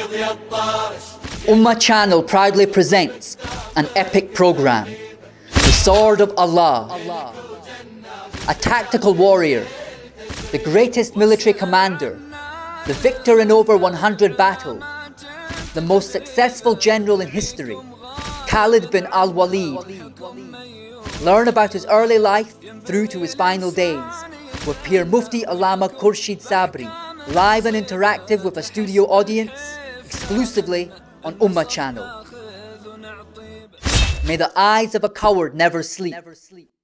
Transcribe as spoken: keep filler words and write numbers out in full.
Ummah Channel proudly presents an epic program, The Sword of Allah, a tactical warrior, the greatest military commander, the victor in over one hundred battles, the most successful general in history, Khalid bin al-Walid. Learn about his early life through to his final days with Pir Mufti Allama Khurshid Sabri, live and interactive with a studio audience, exclusively on Ummah Channel. May the eyes of a coward never sleep.